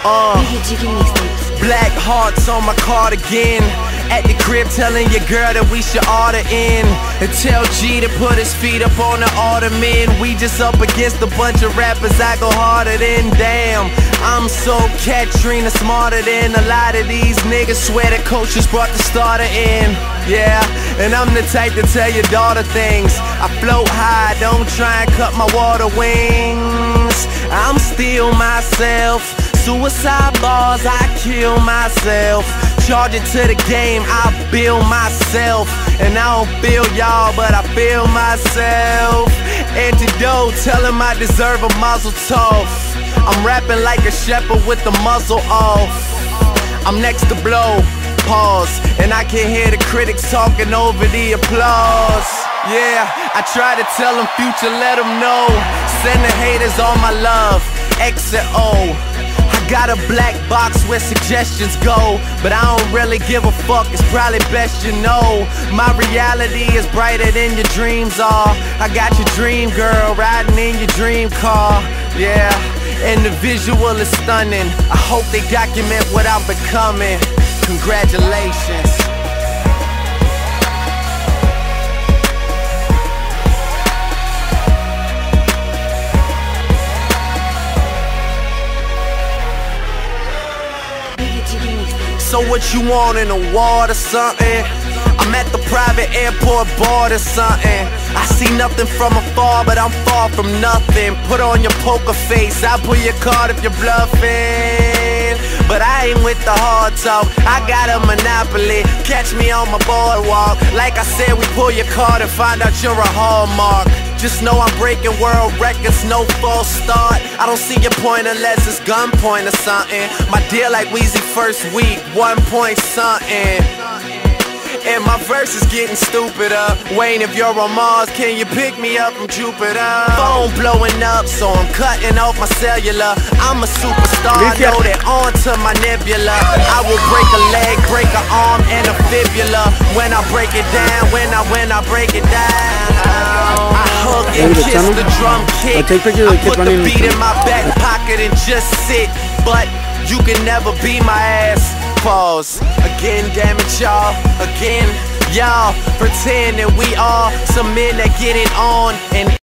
Black hearts on my cardigan. At the crib telling your girl that we should order in. And tell G to put his feet up on the ottoman. We just up against a bunch of rappers I go harder than. Damn, I'm so Katrina, smarter than a lot of these niggas. Swear the coach just brought the starter in. Yeah, and I'm the type to tell your daughter things. I float high, don't try and cut my water wings. I'm still myself. Suicide bars, I kill myself. Charge it to the game, I build myself. And I don't feel y'all, but I feel myself. Antidote, tell him I deserve a muzzle tough. I'm rapping like a shepherd with the muzzle off. I'm next to blow, pause. And I can hear the critics talking over the applause. Yeah, I try to tell them future, let them know. Send the haters all my love, X and O. Got a black box where suggestions go, but I don't really give a fuck, it's probably best you know. My reality is brighter than your dreams are. I got your dream girl riding in your dream car. Yeah, and the visual is stunning. I hope they document what I'm becoming. Congratulations. So what you want, in a ward or something? I'm at the private airport board or something. I see nothing from afar, but I'm far from nothing. Put on your poker face, I'll pull your card if you're bluffing. But I ain't with the hard talk, I got a monopoly. Catch me on my boardwalk. Like I said, we pull your card and find out you're a hallmark. Just know I'm breaking world records, no false start. I don't see your point unless it's gunpoint or something. My deal like Weezy first week, 1 point something. And my verse is getting stupider. Wayne, if you're on Mars, can you pick me up from Jupiter? Phone blowing up, so I'm cutting off my cellular. I'm a superstar, know that onto my nebula. I will break a leg, break an arm, and a fibula. When I break it down, when I break it down, I hug and kiss the drum kick. I put the beat in my back pocket and just sit. But you can never be my ass. Pause. Again, damn it, y'all. Again, y'all pretend that we are some men that get it on. And